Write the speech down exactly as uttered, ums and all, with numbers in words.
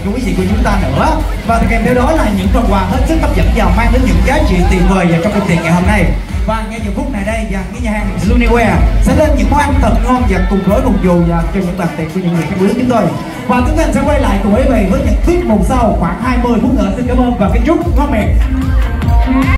cho quý vị của chúng ta nữa. Và kèm theo đó là những phần quà hết sức hấp dẫn và mang đến những giá trị tuyệt vời vào trong công tiền ngày hôm nay. Và ngay giờ phút này đây, và cái nhà hàng Uniware sẽ lên những món ăn thật ngon và cùng với phục vụ và cho những bàn tiệc của những người khách quý chúng tôi. Và chúng ta sẽ quay lại cùng quý vị với những tiết mục sau khoảng hai mươi phút nữa. Xin cảm ơn và kính chúc ngon miệng.